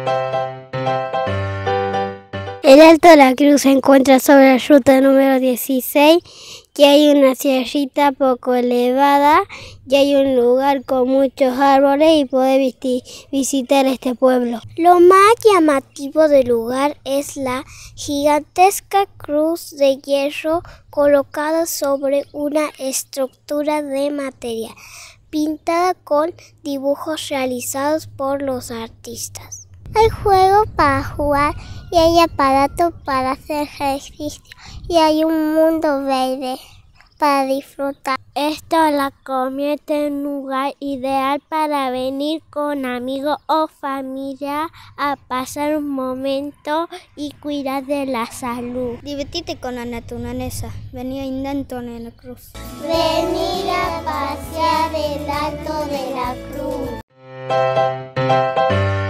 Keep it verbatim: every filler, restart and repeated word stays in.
El Alto de la Cruz se encuentra sobre la ruta número dieciséis, que hay una sierrita poco elevada y hay un lugar con muchos árboles y podés visitar este pueblo. Lo más llamativo del lugar es la gigantesca cruz de hierro colocada sobre una estructura de material, pintada con dibujos realizados por los artistas. Hay juegos para jugar y hay aparatos para hacer ejercicio y hay un mundo verde para disfrutar. Esto la convierte en un lugar ideal para venir con amigos o familia a pasar un momento y cuidar de la salud. Divertirte con la naturaleza. Venir a Alto de la Cruz. Venir a pasear el Alto de la Cruz.